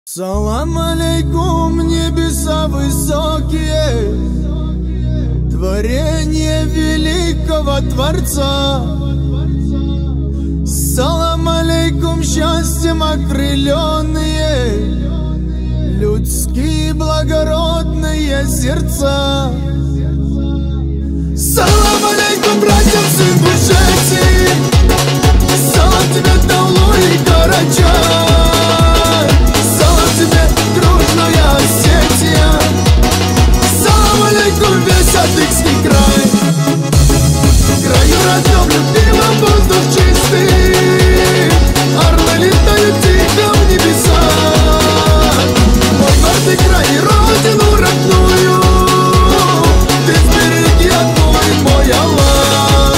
Салам алейкум, небеса высокие, творение великого Творца. Салам алейкум, счастьем окрыленные, людские благородные сердца. Салам алейкум, братьям, сын Бушети, салам тебе, Таулу и Карачай, салам тебе, дружная Осетия, салам алейкум, весь Адыгский край. В краю родном любимом воздух чистый, орлы летают тихо в небеса. Мой гордый край и родину родную ты сбереги, огонь мой Аллах.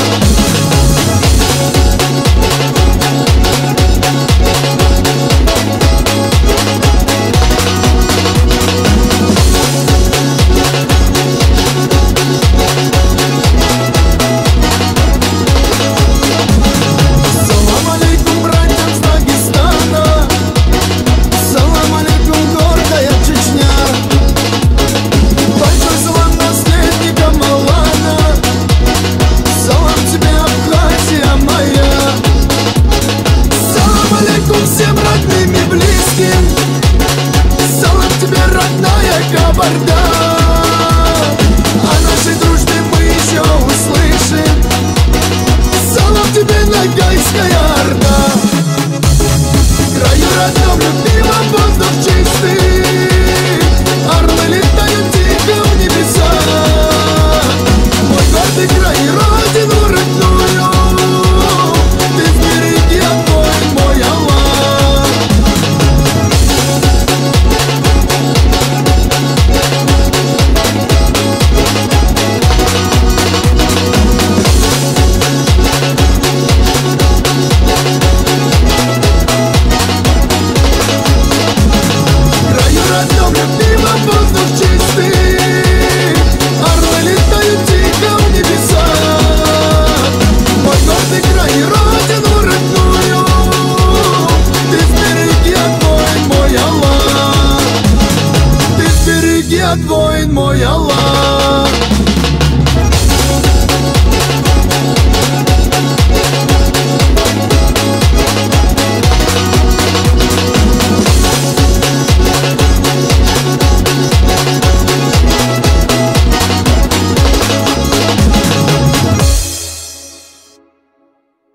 Салам алейкум, братьям с Дагестана, салам алейкум, гордая Чечня. Большой салам наследникам Алана, салам тебе, Абхазия моя. Салам алейкум всем родным и близким, салам тебе, родная Кабарда. О нашей дружбе мы еще услышим, салам тебе, Ногайская Орда. В краю родном любимом воздух чистый, орлы летают тихо в небеса. Мой гордый край и родину родную ты сбереги, огонь мой Аллах. В краю родном любимом воздух чистый, орлы летают тихо в небеса. Мой гордый край и родину родную ты сбереги, огонь мой Аллах. Ты сбереги, огонь мой Аллах.